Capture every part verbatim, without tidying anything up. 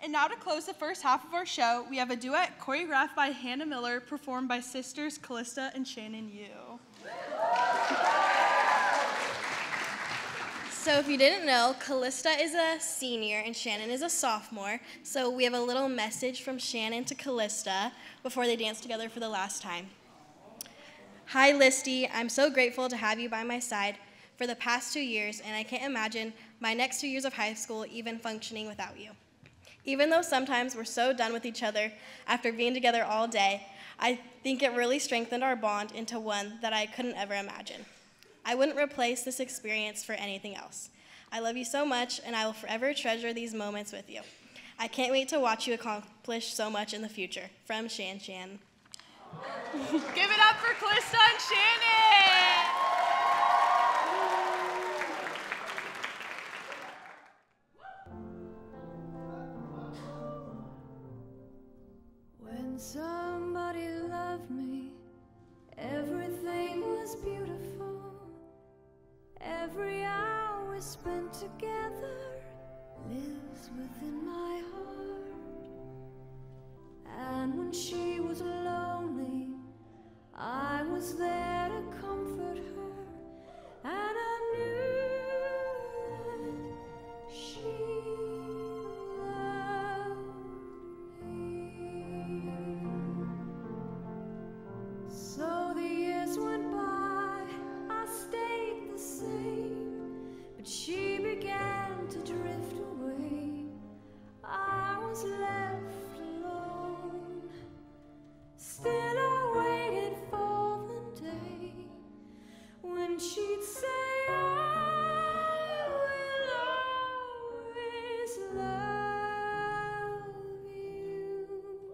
And now to close the first half of our show, we have a duet choreographed by Hannah Miller, performed by sisters Callista and Shannon Yu. So if you didn't know, Callista is a senior and Shannon is a sophomore. So we have a little message from Shannon to Callista before they dance together for the last time. Hi, Listy. I'm so grateful to have you by my side for the past two years, and I can't imagine my next two years of high school even functioning without you. Even though sometimes we're so done with each other after being together all day, I think it really strengthened our bond into one that I couldn't ever imagine. I wouldn't replace this experience for anything else. I love you so much, and I will forever treasure these moments with you. I can't wait to watch you accomplish so much in the future. From Shan Shan. Give it up for Callista and Shannon! When somebody loved me, everything was beautiful. Every hour spent together lives within my heart. And when she was lonely, I was there to comfort her. And I knew that she loved me. So the years went by, I stayed the same, but she began to drift away. I was left alone. Still I waited for the day when she'd say, I will always love you.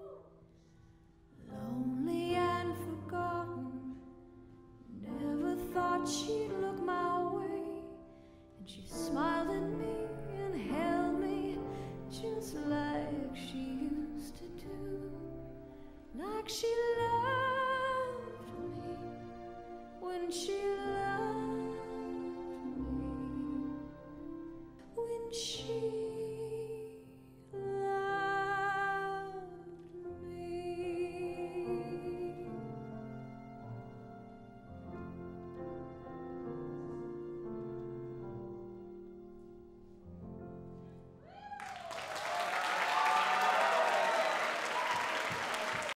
Lonely and forgotten, never thought she'd look my way. And she smiled at me and held me just like she used to do. Like she loved me when she loved me. When she